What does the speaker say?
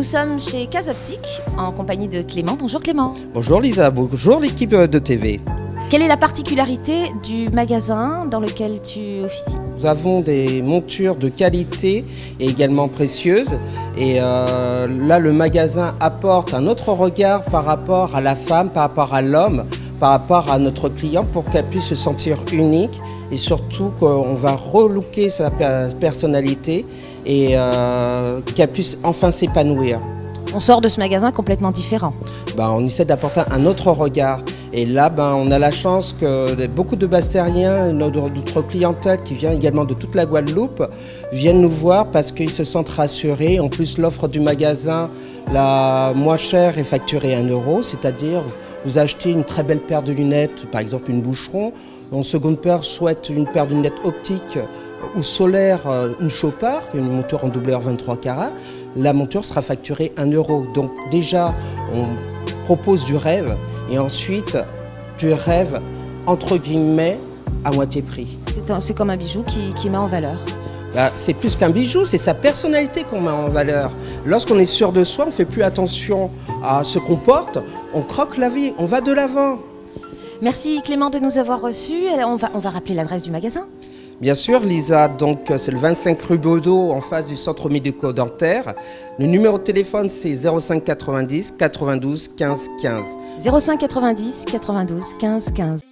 Nous sommes chez Casoptique en compagnie de Clément. Bonjour Clément. Bonjour Lisa, bonjour l'équipe de TV. Quelle est la particularité du magasin dans lequel tu officies? Nous avons des montures de qualité et également précieuses. Et là, le magasin apporte un autre regard par rapport à la femme, par rapport à l'homme, par rapport à notre client pour qu'elle puisse se sentir unique. Et surtout qu'on va relooker sa personnalité et qu'elle puisse enfin s'épanouir. On sort de ce magasin complètement différent. On essaie d'apporter un autre regard. Et là, on a la chance que beaucoup de Bastériens, notre clientèle qui vient également de toute la Guadeloupe, viennent nous voir parce qu'ils se sentent rassurés. En plus, l'offre du magasin, la moins chère, est facturée 1 €, c'est-à-dire vous achetez une très belle paire de lunettes, par exemple une Boucheron. En seconde paire, soit une paire de lunettes optiques ou solaires, une Chopard, une monture en doubleur 23 carats. La monture sera facturée 1 €. Donc déjà, on propose du rêve et ensuite du rêve entre guillemets à moitié prix. C'est comme un bijou qui met en valeur. C'est plus qu'un bijou, c'est sa personnalité qu'on met en valeur. Lorsqu'on est sûr de soi, on ne fait plus attention à ce qu'on porte, on croque la vie, on va de l'avant. Merci Clément de nous avoir reçus. On va rappeler l'adresse du magasin. Bien sûr Lisa, donc c'est le 25 rue Baudot en face du centre médico-dentaire. Le numéro de téléphone c'est 05 90 92 15 15. 05 90 92 15 15.